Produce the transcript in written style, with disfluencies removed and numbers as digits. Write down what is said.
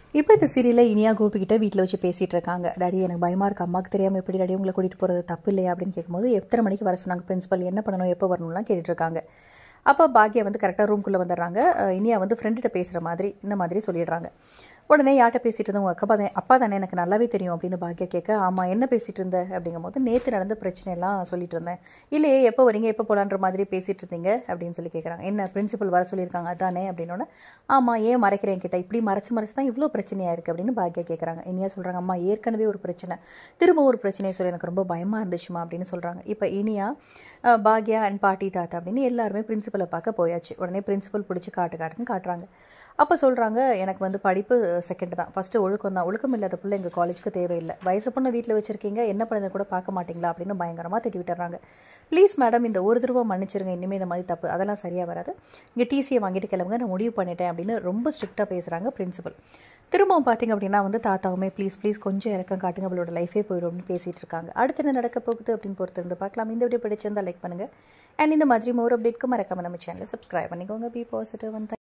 இப்போ இந்த சீரியலில் இனியா கோபிக்கிட்ட வீட்டில் வச்சு பேசிகிட்டு இருக்காங்க. டாடி எனக்கு பயமாக இருக்குது, அம்மாவுக்கு தெரியாமல் எப்படி டாடி உங்களை கூட்டிகிட்டு போகிறது தப்பு இல்லையா அப்படின்னு கேட்கும்போது எத்தனை மணிக்கு வர சொன்னாங்க பிரின்சிபல், என்ன பண்ணணும், எப்போ வரணும்லாம் கேட்டுட்ருக்காங்க. அப்போ பாக்யா வந்து கரெக்டாக ரூம்குள்ளே வந்துடுறாங்க. இனியா வந்து ஃப்ரெண்டுகிட்ட பேசுகிற மாதிரி இந்த மாதிரி சொல்லிடுறாங்க. உடனே யார்கிட்ட பேசிகிட்டு இருந்தேன், உங்கள் அப்பா தானே, எனக்கு நல்லாவே தெரியும் அப்படின்னு பாக்யா கேட்க, ஆமாம் என்ன பேசிகிட்டு இருந்த அப்படிங்கும்போது நேற்று நடந்த பிரச்சனையெல்லாம் சொல்லிட்டு இருந்தேன். இல்லையே எப்போ வரீங்க எப்போ போகலான்ற மாதிரி பேசிகிட்டு இருந்தீங்க அப்படின்னு சொல்லி கேட்குறாங்க. என்ன பிரின்சிபல் வர சொல்லியிருக்காங்க அதானே அப்படின்னோட, ஆமாம் ஏன் மறைக்கிறேன் கிட்ட, இப்படி மறைச்சு தான் இவ்வளோ பிரச்சனையாக இருக்குது அப்படின்னு பாக்யா கேட்குறாங்க. இனியா சொல்கிறாங்க, அம்மா ஏற்கனவே ஒரு பிரச்சனை, திரும்ப ஒரு பிரச்சனையை சொல்லி எனக்கு ரொம்ப பயமாக இருந்துச்சுமா அப்படின்னு சொல்கிறாங்க. இப்போ இனியா பாக்யா அண்ட் பாட்டி தாத்தா அப்படின்னு எல்லாருமே பிரின்சிபலை பார்க்க போயாச்சு. உடனே பிரின்சிபல் பிடிச்சி காட்டுன்னு காட்டுறாங்க. அப்போ சொல்கிறாங்க, எனக்கு வந்து படிப்பு செகண்ட் தான், ஃபஸ்ட்டு ஒழுக்கம் தான், ஒழுக்கம் இல்லாத பிள்ளை எங்கள் காலேஜுக்கு தேவையில்லை, வயசு பொண்ணு வீட்டில் வச்சுருக்கீங்க, என்ன பண்ணுறது கூட பார்க்க மாட்டிங்களா அப்படின்னு பயங்கரமாக திட்டி விட்டுறாங்க. ப்ளீஸ் மேடம் இந்த ஒரு தடவை மன்னிச்சிருங்க, இனிமேல் இந்த மாதிரி தப்பு அதெல்லாம் சரியாக வராது, இங்கே டிசியை வாங்கிட்டு கிளம்புங்க, நான் முடிவு பண்ணிட்டேன் அப்படின்னு ரொம்ப ஸ்ட்ரிக்டாக பேசுகிறாங்க பிரின்சிபல். திரும்பவும் பார்த்திங்க அப்படின்னா வந்து தாத்தாவுமே ப்ளீஸ் கொஞ்சம் இறக்கம் காட்டுங்க, அவளோட லைஃபே போயிடும் அப்படின்னு பேசிகிட்டு இருக்காங்க. அடுத்து என்ன நடக்க போகுது அப்படின்னு பொறுத்து இருந்து பார்க்கலாம். இந்த வீடியோ பிடிச்சிருந்தால் லைக் பண்ணுங்கள். அண்ட் இந்த மாதிரி மோர் அப்டேட்க்கு மறக்காம நம்ம சேனலை சப்ஸ்கிரைப் பண்ணிக்கோங்க. Be positive.